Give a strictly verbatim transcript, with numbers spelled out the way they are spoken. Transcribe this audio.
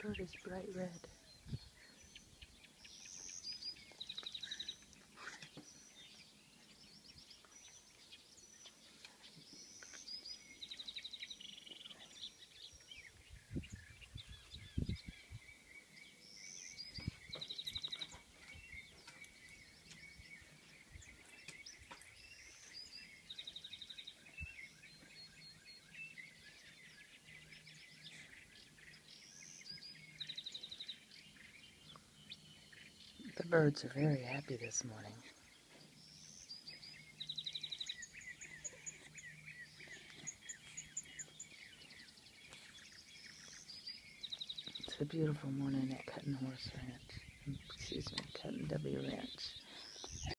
bird is bright red. The birds are very happy this morning. It's a beautiful morning at Cuttin Horse Ranch. Excuse me, Cuttin W Ranch.